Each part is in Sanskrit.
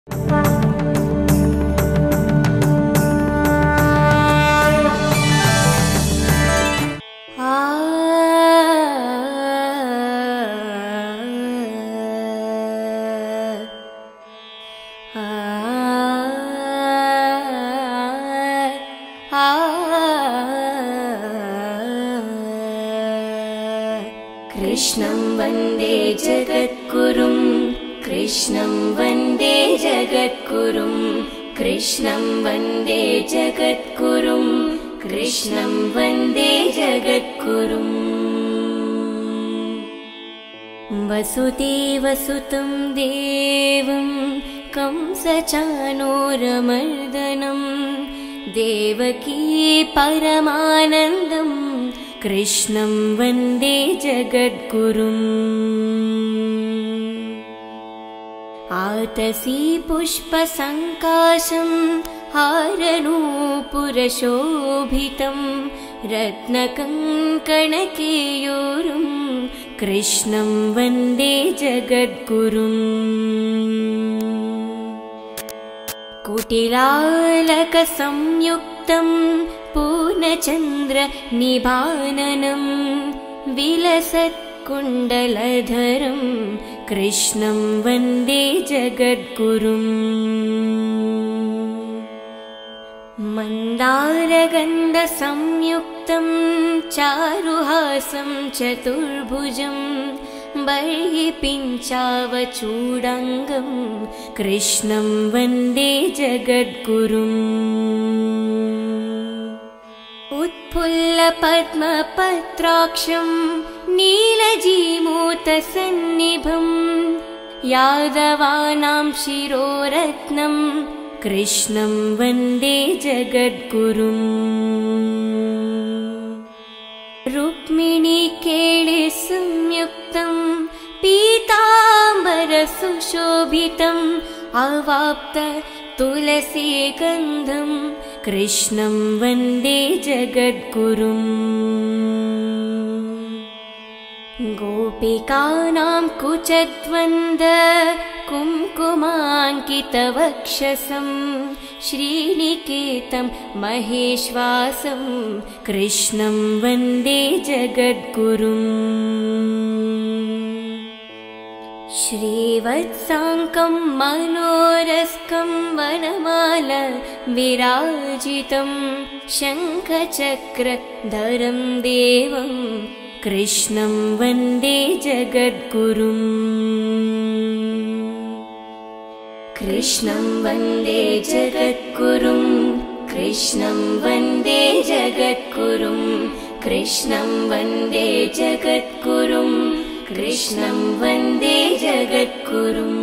कृष्णं वन्दे जगद्गुरुं कृष्णं वन्दे जगद्गुरुं कृष्णं वन्दे जगद्गुरुं कृष्णं वन्दे जगद्गुरुम् वसुदेवसुतं देवं कंसचाणूरमर्दनं देवकी परमानन्दं कृष्णं वन्दे जगद्गुरुम् आतसी पुष्पसङ्काशं हारनूपुरशोभितं रत्नकङ्कणकेयूरं कृष्णं वन्दे जगद्गुरुम् कुटिलालकसंयुक्तं पूर्णचन्द्रनिभाननं विलसत्कुण्डलधरं कृष्णं वन्दे जगद्गुरुम् मन्दारगन्धसंयुक्तं चारुहासं चतुर्भुजं बर्हिपिञ्चावचूडाङ्गं कृष्णं वन्दे जगद्गुरुम् उत्फुल्लपद्मपत्राक्षं नीलजीमूतसन्निभं यादवानां शिरोरत्नं कृष्णं वन्दे जगद्गुरुम् रुक्मिणीकेळिसंयुक्तं पीताम्बरसुशोभितम् अवाप्त तुलसीगन्धं कृष्णं वन्दे जगद्गुरुम् गोपिकानां कुचद्वन्द कुङ्कुमाङ्कितवक्षसं श्रीनिकेतं महेश्वासं कृष्णं वन्दे जगद्गुरुम् श्रीवत्साङ्कं मनोरस्कं वनमाल विराजितं शङ्खचक्रधरं देवं कृष्णं वन्दे जगद्गुरुम् कृष्णं वन्दे जगद्गुरुं कृष्णं वन्दे जगद्गुरुं कृष्णं वन्दे जगद्गुरुं कृष्णं वन्दे जगद्गुरुम्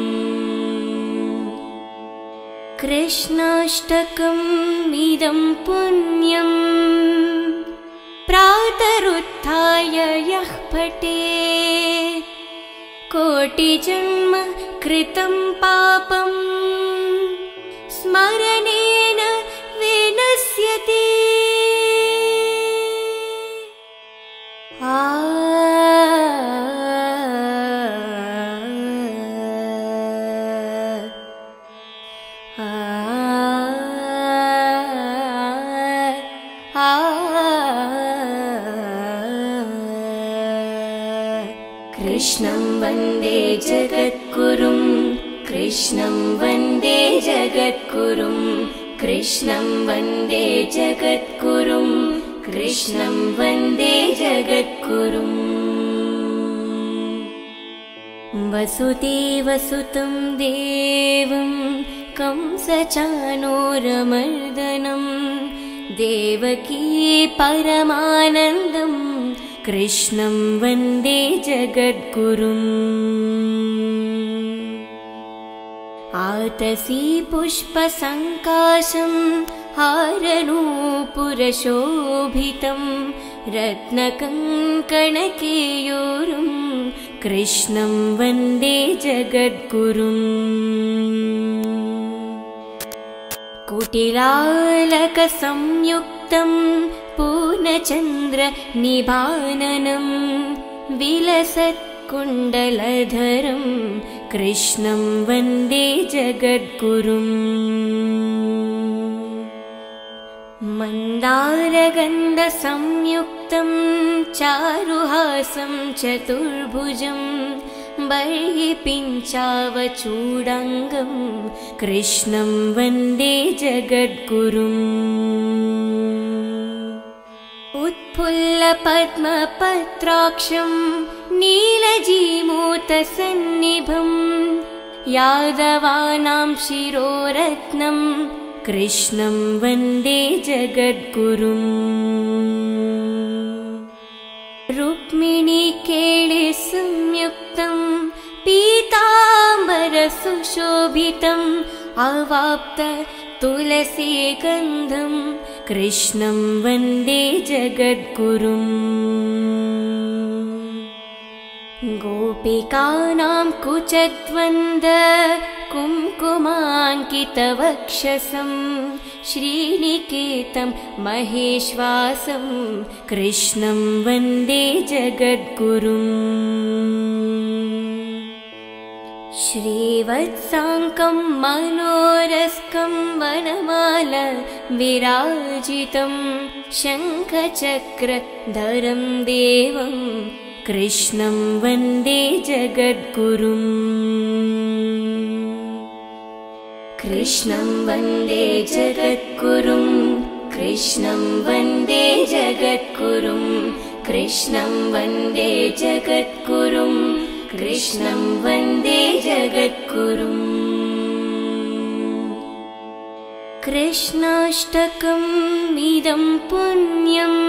कृष्णाष्टकम् इदं पुण्यं प्रातरुत्थाय यः पठेत् कोटिजन्म कृतं पापं स्मरणेन विनश्यति। कृष्णं वन्दे जगद्गुरुं कृष्णं वन्दे जगद्गुरुं कृष्णं वन्दे जगद्गुरुं कृष्णं वन्दे जगद्गुरुम् वसुदेवसुतं देवं कंसचाणूरमर्दनं देवकी परमानन्दं कृष्णं वन्दे जगद्गुरुम् आतसी पुष्पसङ्काशं हारनूपुरशोभितं रत्नकङ्कणकेयूरं कृष्णं वन्दे जगद्गुरुम् कुटिलालकसंयुक्तं पूर्णचन्द्रनिभाननं विलसत्कुण्डलधरं कृष्णं वन्दे जगद्गुरुम् मन्दारगन्धसंयुक्तं चारुहासं चतुर्भुजं बर्हि पिञ्चावचूडाङ्गं कृष्णं वन्दे जगद्गुरुम् उत्फुल्लपद्मपत्राक्षं नीलजीमूतसन्निभं यादवानां शिरोरत्नं कृष्णं वन्दे जगद्गुरुम् रुक्मिणीकेळिसंयुक्तं पीताम्बरसुशोभितम् अवाप्त तुलसीगन्धं कृष्णं वन्दे जगद्गुरुम् गोपिकानां कुचद्वन्द कुङ्कुमाङ्कितवक्षसं श्रीनिकेतं महेश्वासं कृष्णं वन्दे जगद्गुरुम् श्रीवत्साङ्कं मनोरस्कं वनमाल विराजितं शङ्खचक्रधरं देवं कृष्णं वन्दे जगद्गुरुम् कृष्णं वन्दे जगद्गुरुम् कृष्णं वन्दे जगद्गुरुम् कृष्णं वन्दे जगद्गुरुम् कृष्णं वन्दे जगद्गुरुम् कृष्णाष्टकम् इदं पुण्यम्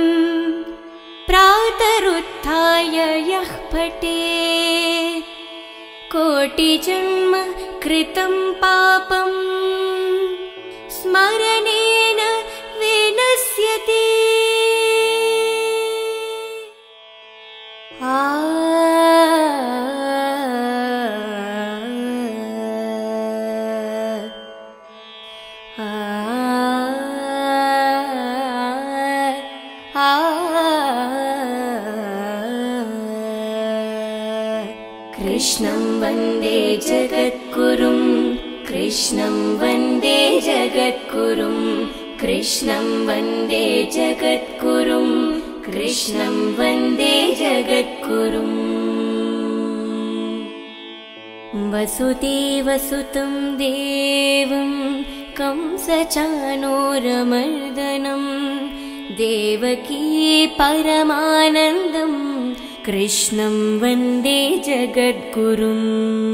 प्रातरुत्थाय यः पठेत् कोटिजन्म कृतं पापं स्मरणेन विनश्यति कृष्णं वन्दे जगद्गुरुम् कृष्णं वन्दे जगद्गुरुम् कृष्णं वन्दे जगद्गुरुम् कृष्णं वन्दे जगद्गुरुम् वसुदेवसुतं देवं कंसचाणूरमर्दनं देवकी परमानन्दं कृष्णं वन्दे जगद्गुरुम्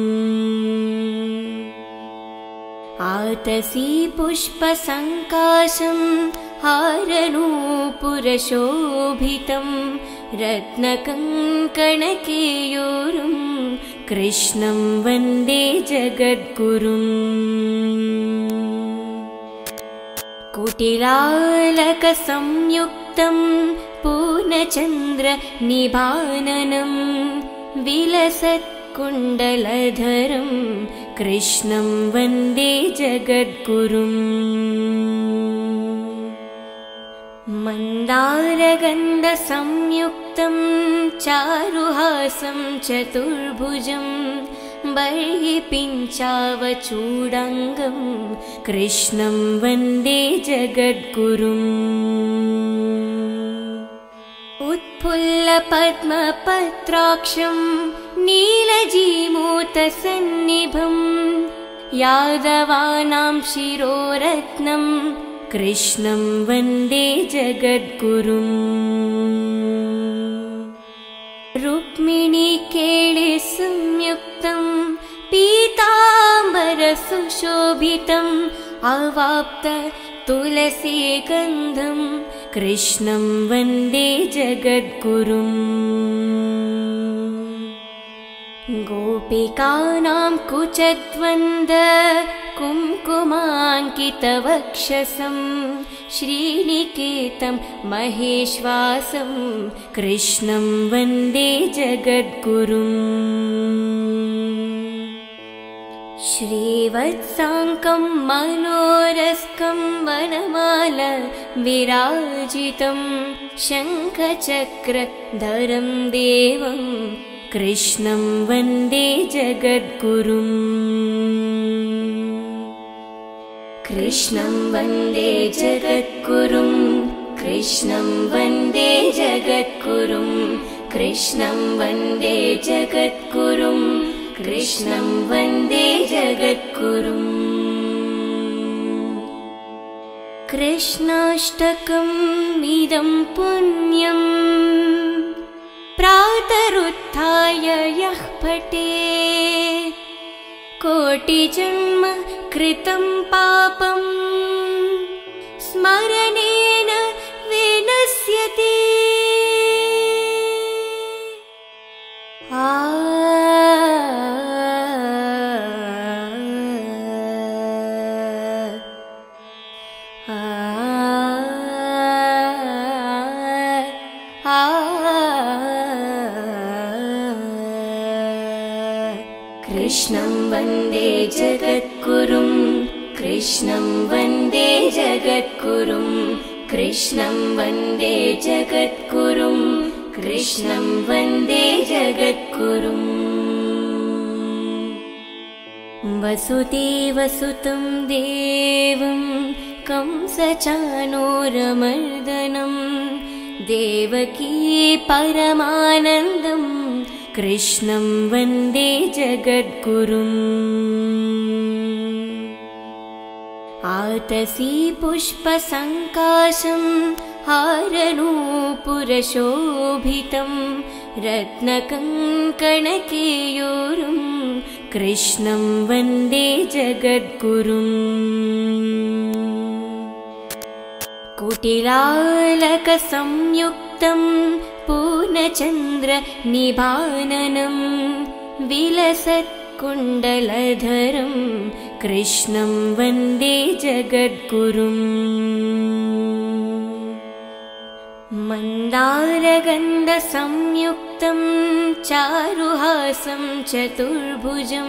आतसी पुष्पसङ्काशं हारनूपुरशोभितं रत्नकङ्कणकेयूरं कृष्णं वन्दे जगद्गुरुम् कुटिलालकसंयुक्तं पूर्णचन्द्रनिभाननं विलसत्कुण्डलधरं कृष्णं वन्दे जगद्गुरुम् मन्दारगन्धसंयुक्तं चारुहासं चतुर्भुजं बर्हि पिञ्चावचूडाङ्गं कृष्णं वन्दे जगद्गुरुम् उत्फुल्लपद्मपत्राक्षं नीलजीमूतसन्निभं यादवानां शिरोरत्नं कृष्णं वन्दे जगद्गुरुम् रुक्मिणीकेळिसंयुक्तं पीताम्बरसुशोभितम् अवाप्त तुलसीगन्धं कृष्णं वन्दे जगद्गुरुम् गोपिकानां कुचद्वन्द कुङ्कुमाङ्कितवक्षसं श्रीनिकेतं महेश्वासं कृष्णं वन्दे जगद्गुरुम् श्रीवत्साङ्कं मनोरस्कं वनमाल विराजितं शङ्खचक्रधरं देवं कृष्णं वन्दे जगद्गुरुम् कृष्णं वन्दे जगद्गुरुम् कृष्णं वन्दे जगद्गुरुम् कृष्णं वन्दे जगद्गुरुम् कृष्णं वन्दे जगद्गुरुम् कृष्णाष्टकम् इदं पुण्यम् प्रातरुत्थाय यः पठेत् कोटिजन्म कृतं पापं स्मरणेन विनश्यति कृष्णं वन्दे जगद्गुरुम् कृष्णं वन्दे जगद्गुरुम् कृष्णं वन्दे जगद्गुरुम् कृष्णं वन्दे जगद्गुरुम् वसुदेवसुतं देवं कंसचाणूरमर्दनं देवकी परमानन्दं कृष्णं वन्दे जगद्गुरुम् आतसी पुष्पसङ्काशं हारनूपुरशोभितं रत्नकङ्कणकेयूरं कृष्णं वन्दे जगद्गुरुम् कुटिलालकसंयुक्तं पूर्णचन्द्रनिभाननं विलसत्कुण्डलधरं कृष्णं वन्दे जगद्गुरुम् मन्दारगन्धसंयुक्तं चारुहासं चतुर्भुजं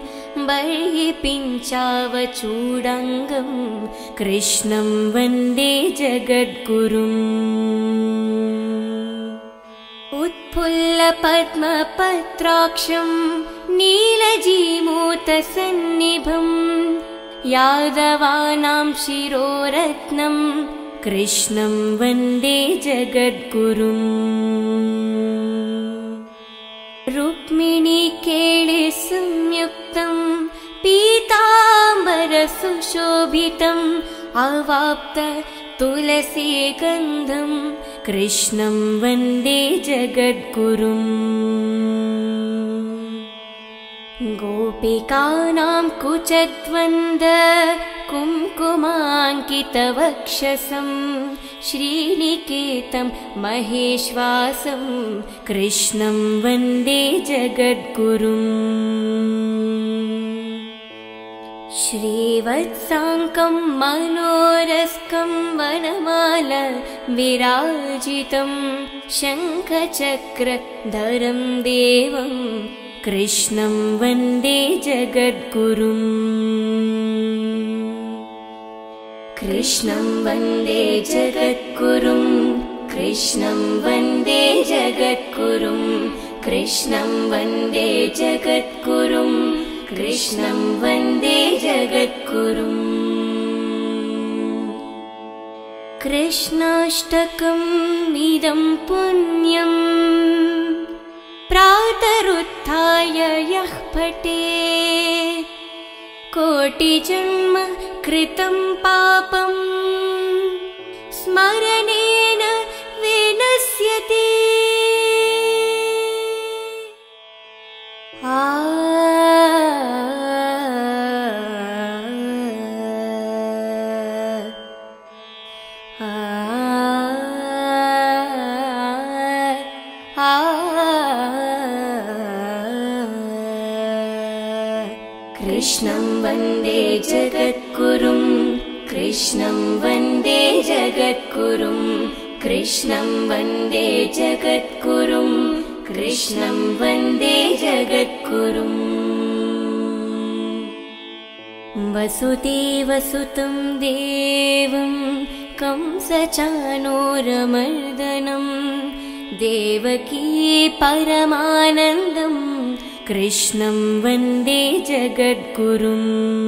बर्हिपिञ्चावचूडाङ्गं कृष्णं वन्दे जगद्गुरुम् उत्फुल्लपद्मपत्राक्षं नीलजीमूतसन्निभं यादवानां शिरोरत्नं कृष्णं वन्दे जगद्गुरुम् रुक्मिणीकेलिसंयुक्तं पीताम्बरसुशोभितम् अवाप्त तुलसीगन्धं कृष्णं वन्दे जगद्गुरुम् गोपिकानां कुचद्वन्द कुङ्कुमाङ्कितवक्षसं श्रीनिकेतं महेश्वासं कृष्णं वन्दे जगद्गुरुम् श्रीवत्साङ्कं मनोरस्कं वनमाल विराजितं शङ्खचक्रधरं देवं कृष्णं वन्दे जगद्गुरुम् कृष्णं वन्दे जगद्गुरुम् कृष्णं वन्दे जगद्गुरुम् कृष्णं वन्दे जगद्गुरुम् कृष्णं वन्दे जगद्गुरुम् कृष्णाष्टकम् इदं पुण्यम् प्रातरुत्थाय यः पठेत् कोटिजन्म कृतं पापं स्मरणेन विनश्यति कृष्णं वन्दे जगद्गुरुम् कृष्णं वन्दे जगद्गुरुम् कृष्णं वन्दे जगद्गुरुम् कृष्णं वन्दे जगद्गुरुम् वसुदेवसुतं देवं कंसचाणूरमर्दनं देवकी परमानन्दं कृष्णं वन्दे जगद्गुरुम्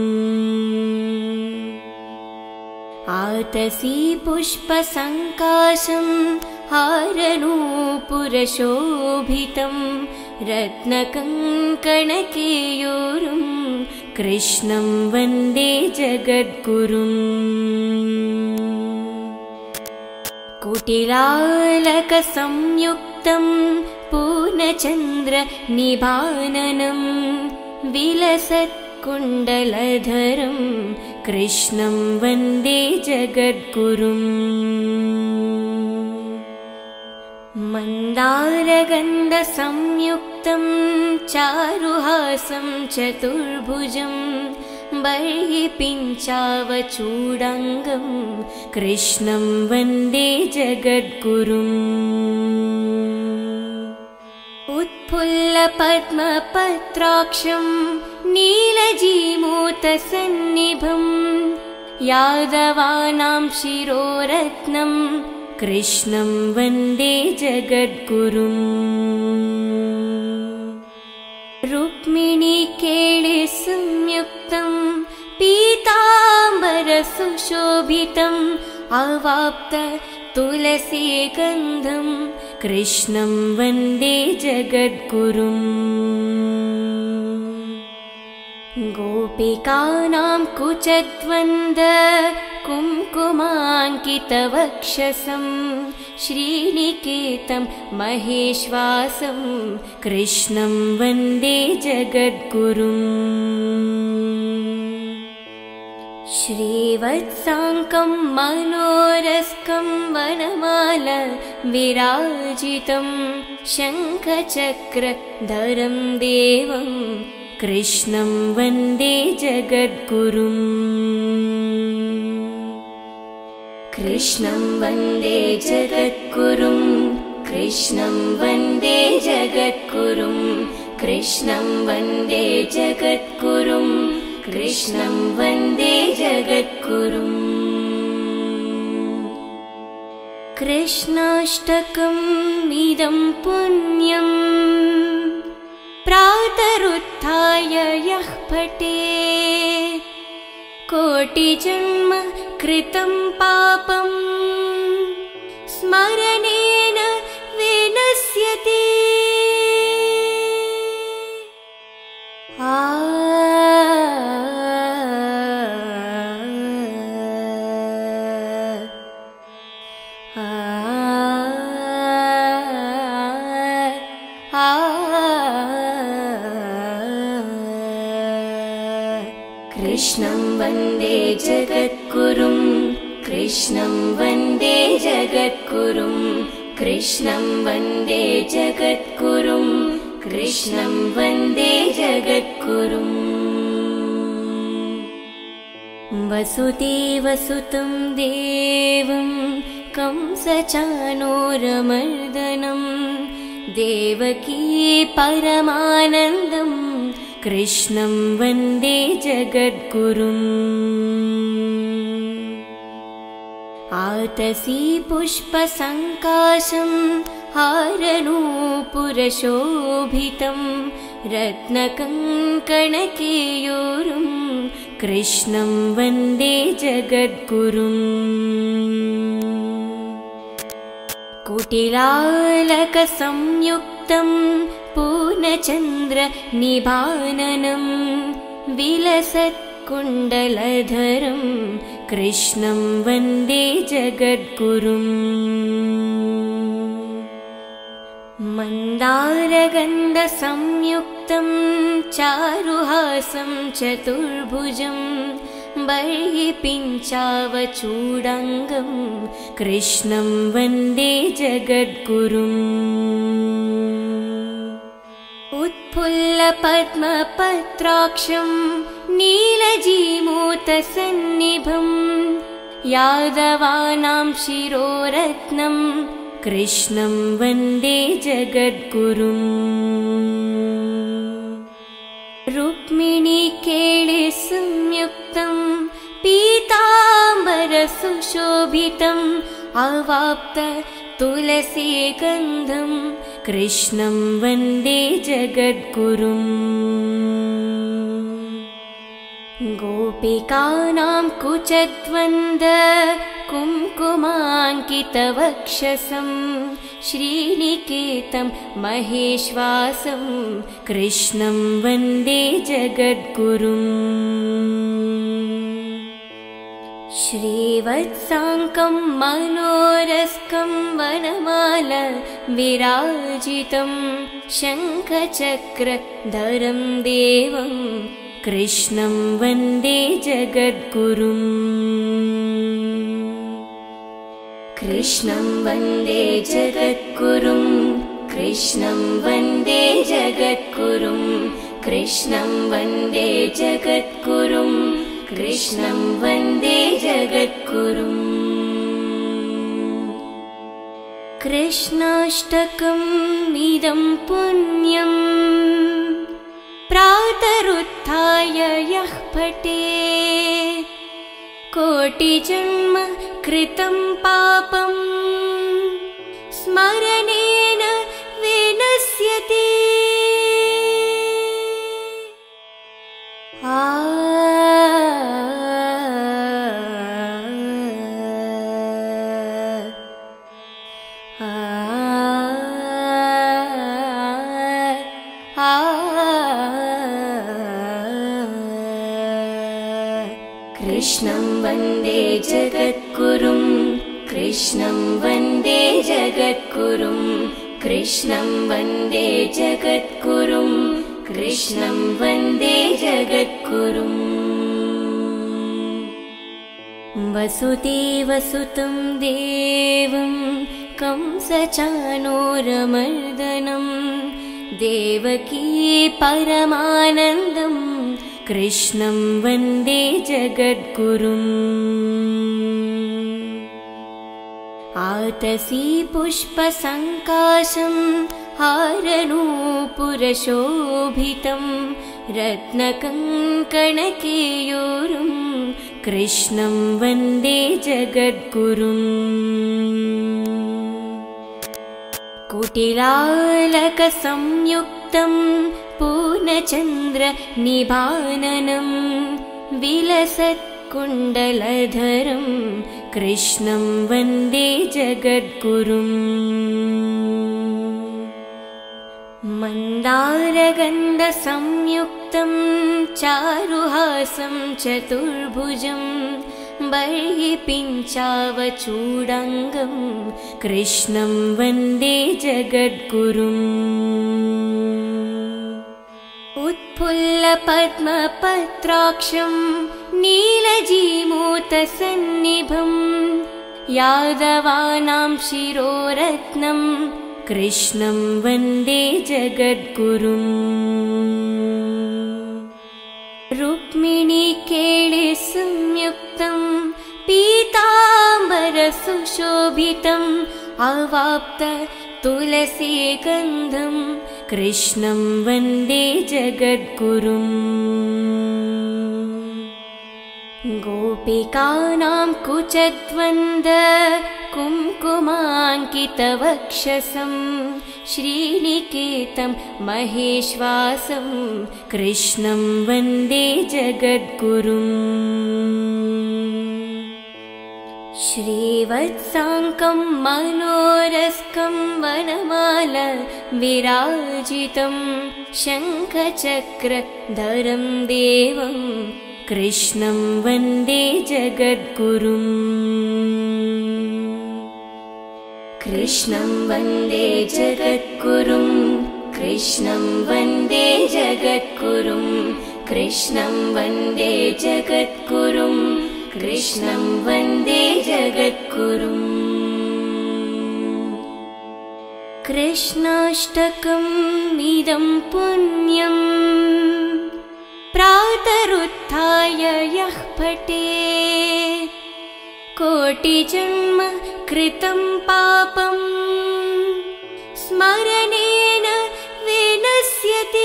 आतसी पुष्पसङ्काशं हारनूपुरशोभितं रत्नकङ्कणकेयूरं कृष्णं वन्दे जगद्गुरुम् कुटिलालकसंयुक्तं पूर्णचन्द्रनिभाननं विलसत्कुण्डलधरं कृष्णं वन्दे जगद्गुरुम् मन्दारगन्धसंयुक्तं चारुहासं चतुर्भुजं बर्हि पिञ्चावचूडाङ्गं कृष्णं वन्दे जगद्गुरुम् उत्फुल्लपद्मपत्राक्षं नीलजीमूतसन्निभं यादवानां शिरोरत्नं कृष्णं वन्दे जगद्गुरुम् रुक्मिणीकेळिसंयुक्तं पीताम्बरसुशोभितम् अवाप्त तुलसीगन्धं कृष्णं वन्दे जगद्गुरुम् गोपिकानां कुचद्वन्द कुङ्कुमाङ्कितवक्षसं श्रीनिकेतं महेश्वासं कृष्णं वन्दे जगद्गुरुम् श्रीवत्साङ्कं मनोरस्कं वनमाल विराजितं शङ्खचक्रधरं देवं कृष्णं वन्दे जगद्गुरुम् कृष्णं वन्दे जगद्गुरुं कृष्णं वन्दे जगद्गुरुं कृष्णं वन्दे जगद्गुरुं कृष्णं वन्दे जगद्गुरुम् कृष्णाष्टकम् इदं पुण्यम् प्रातरुत्थाय यः पठेत् कोटिजन्म कृतं पापं स्मरणेन विनश्यति कृष्णं वन्दे जगद्गुरुं कृष्णं वन्दे जगद्गुरुं कृष्णं वन्दे जगद्गुरुं कृष्णं वन्दे जगद्गुरुम् वसुदेवसुतं देवं कंसचाणूरमर्दनं देवकी परमानन्दं कृष्णं वन्दे जगद्गुरुम् आतसी पुष्पसङ्काशं हारनूपुरशोभितं रत्नकङ्कणकेयूरं कृष्णं वन्दे जगद्गुरुम् कुटिलालकसंयुक्तं पूर्णचन्द्रनिभाननं विलसत्कुण्डलधरं कृष्णं वन्दे जगद्गुरुम् मन्दारगन्धसंयुक्तं चारुहासं चतुर्भुजं बर्हि पिञ्चावचूडाङ्गं कृष्णं वन्दे जगद्गुरुम् उत्फुल्लपद्मपत्राक्षं नीलजीमूतसन्निभं यादवानां शिरोरत्नं कृष्णं वन्दे जगद्गुरुम् रुक्मिणीकेळिसंयुक्तं पीताम्बरसुशोभितम् अवाप्त तुलसीगन्धं कृष्णं वन्दे जगद्गुरुम् गोपिकानां कुचद्वन्द कुङ्कुमाङ्कितवक्षसं श्रीनिकेतं महेश्वासं कृष्णं वन्दे जगद्गुरुम् श्रीवत्साङ्कं मनोरस्कं वनमाल विराजितं शङ्खचक्रधरं देवं कृष्णं वन्दे जगद्गुरुम् कृष्णं वन्दे जगद्गुरुं कृष्णं वन्दे जगद्गुरुं कृष्णं वन्दे जगद्गुरुं कृष्णं वन्दे जगद्गुरुम् कृष्णाष्टकम् इदं पुण्यं प्रातरुत्थाय यः पठेत् कोटिजन्म कृतं पापं स्मरणेन विनश्यति कृष्णं वन्दे जगद्गुरुं कृष्णं वन्दे जगद्गुरुं कृष्णं वन्दे जगद्गुरुं कृष्णं वन्दे जगद्गुरुम् वसुदेवसुतं देवं कंसचाणूरमर्दनं देवकी परमानन्दं कृष्णं वन्दे जगद्गुरुम् आतसी पुष्पसङ्काशं हारनूपुरशोभितं रत्नकङ्कणकेयूरं कृष्णं वन्दे जगद्गुरुम् कुटिलालकसंयुक्तं पूर्णचन्द्रनिभाननं विलसत्कुण्डलधरं कृष्णं वन्दे जगद्गुरुम् मन्दारगन्धसंयुक्तं चारुहासं चतुर्भुजं बर्हिपिञ्चावचूडाङ्गं कृष्णं वन्दे जगद्गुरुम् उत्फुल्लपद्मपत्राक्षं नीलजीमूतसन्निभं यादवानां शिरोरत्नं कृष्णं वन्दे जगद्गुरुम् रुक्मिणीकेळिसंयुक्तं पीताम्बरसुशोभितम् अवाप्त तुलसीगन्धं कृष्णं वन्दे जगद्गुरुम् गोपिकानां कुचद्वन्द कुङ्कुमाङ्कितवक्षसं श्रीनिकेतं महेश्वासं कृष्णं वन्दे जगद्गुरुम् श्रीवत्साङ्कं मनोरस्कं वनमाल विराजितं शङ्खचक्रधरं देवं कृष्णं वन्दे जगद्गुरुम् कृष्णं वन्दे जगद्गुरुं कृष्णं वन्दे जगद्गुरुं कृष्णं वन्दे जगद्गुरुं कृष्णं वन्दे जगद्गुरुम् कृष्णाष्टकम् इदं पुण्यं प्रातरुत्थाय यः पठेत् कोटिजन्म कृतं पापं स्मरणेन विनश्यति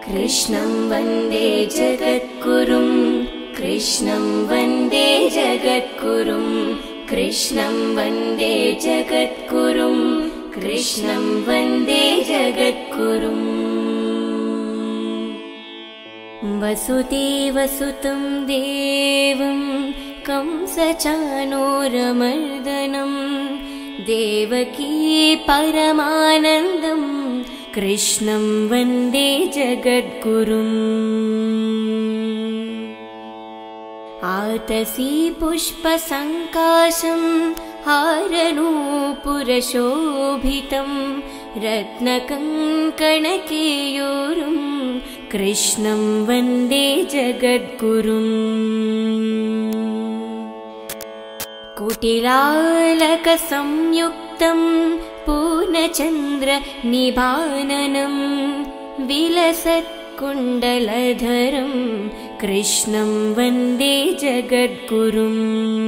कृष्णं वन्दे जगद्गुरुं कृष्णं वन्दे जगद्गुरुं कृष्णं वन्दे जगद्गुरुं कृष्णं वन्दे जगद्गुरुम् वसुदेवसुतं देवं कंसचाणूरमर्दनं देवकी परमानन्दं कृष्णं वन्दे जगद्गुरुम् आतसी पुष्पसङ्काशं हारनूपुरशोभितं रत्नकङ्कणकेयूरं कृष्णं वन्दे जगद्गुरुम् कुटिलालकसंयुक्तं पूर्णचन्द्रनिभाननं विलसत्कुण्डलधरं कृष्णं वन्दे जगद्गुरुम्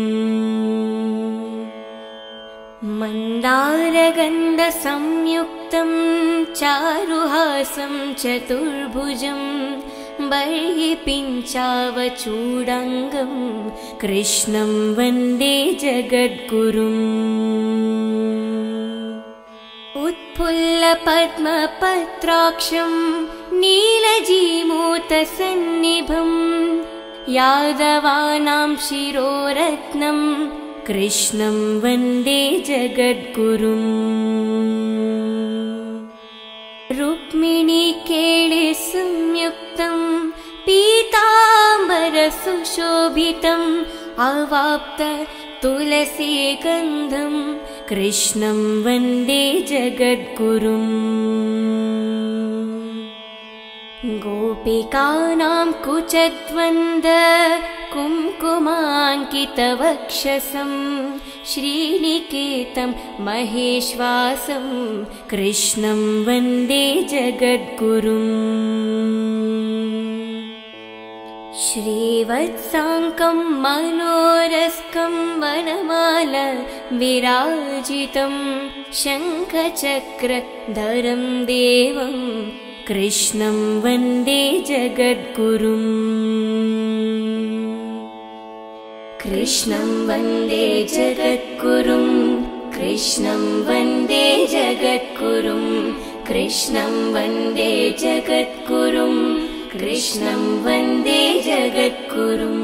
मन्दारगन्धसंयुक्तं चारुहासं चतुर्भुजं बर्हि पिञ्चावचूडाङ्गं कृष्णं वन्दे जगद्गुरुम् उत्फुल्लपद्मपत्राक्षं नीलजीमूतसन्निभं यादवानां शिरोरत्नं कृष्णं वन्दे जगद्गुरुम् रुक्मिणीकेळिसंयुक्तं पीताम्बरसुशोभितम् अवाप्त तुलसीगन्धं कृष्णं वन्दे जगद्गुरुम् गोपिकानां कुचद्वन्द कुङ्कुमाङ्कितवक्षसं श्रीनिकेतं महेश्वासं कृष्णं वन्दे जगद्गुरुम् श्रीवत्साङ्कं मनोरस्कं वनमाल विराजितं शङ्खचक्रधरं देवं कृष्णं वन्दे जगद्गुरुम् कृष्णं वन्दे जगद्गुरुं कृष्णं वन्दे जगद्गुरुं कृष्णं वन्दे जगद्गुरुं कृष्णं वन्दे जगद्गुरुम्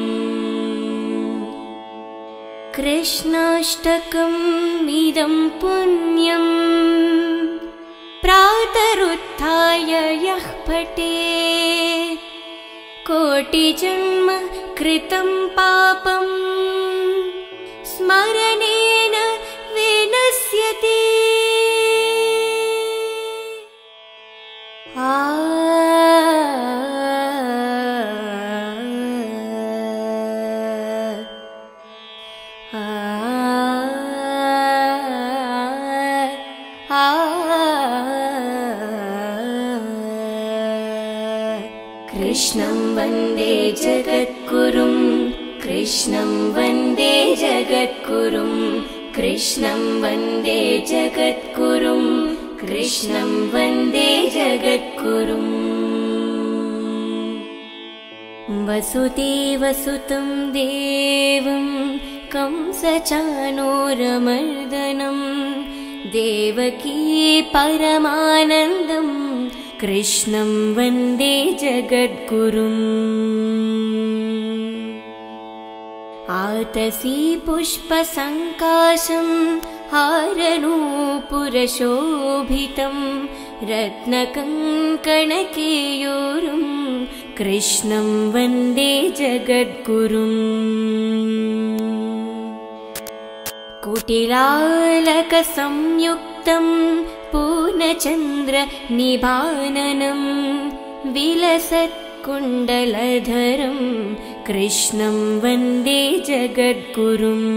कृष्णाष्टकम् इदं पुण्यम् प्रातरुत्थाय यः पठेत् कोटिजन्म कृतं पापं स्मरणेन विनश्यति। कृष्णं वन्दे जगद्गुरुं कृष्णं वन्दे जगद्गुरुं कृष्णं वन्दे जगद्गुरुं कृष्णं वन्दे जगद्गुरुम् वसुदेवसुतं देवं कंसचाणूरमर्दनं देवकी परमानन्दं कृष्णं वन्दे जगद्गुरुम् आतसी पुष्पसङ्काशं हारनूपुरशोभितं रत्नकङ्कणकेयूरं कृष्णं वन्दे जगद्गुरुम् कुटिलालकसंयुक्तं पूर्णचन्द्रनिभाननं विलसत्कुण्डलधरं कृष्णं वन्दे जगद्गुरुम्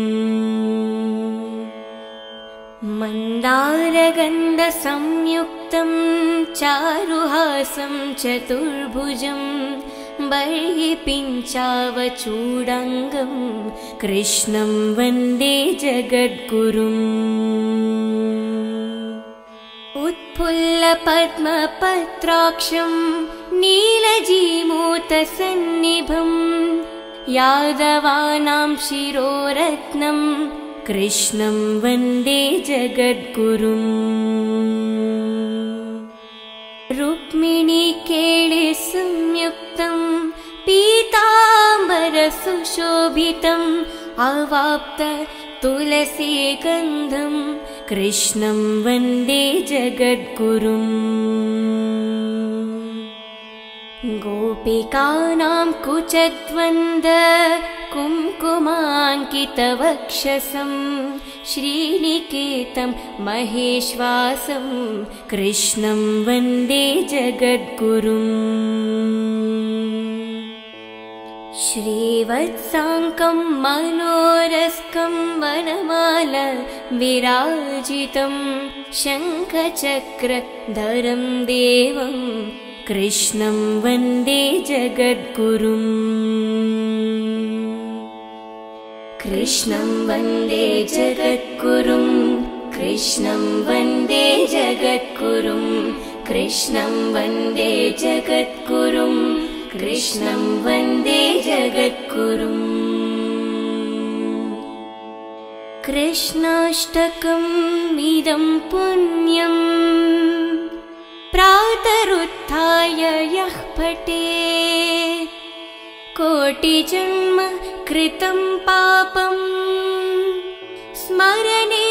मन्दारगन्धसंयुक्तं चारुहासं चतुर्भुजं बर्हि पिञ्चावचूडाङ्गं कृष्णं वन्दे जगद्गुरुम् फुल्लपद्मपत्राक्षं नीलजीमूतसन्निभं यादवानां शिरोरत्नं कृष्णं वन्दे जगद्गुरुम् रुक्मिणीकेळिसंयुक्तं पीताम्बरसुशोभितम् अवाप्त तुलसीगन्धं कृष्णं वन्दे जगद्गुरुम् गोपिकानां कुचद्वन्द कुङ्कुमाङ्कितवक्षसं श्रीनिकेतं महेश्वासं कृष्णं वन्दे जगद्गुरुम् श्रीवत्साङ्कं मनोरस्कं वनमाल विराजितं शङ्खचक्रधरं देवं कृष्णं वन्दे जगद्गुरुम् कृष्णं वन्दे जगद्गुरुं कृष्णं वन्दे जगद्गुरुं कृष्णं वन्दे जगद्गुरुं कृष्णं वन्दे जगद्गुरुम् कृष्णाष्टकम् इदं पुण्यं प्रातरुत्थाय यः पठेत् कोटिजन्म कृतं पापं स्मरणे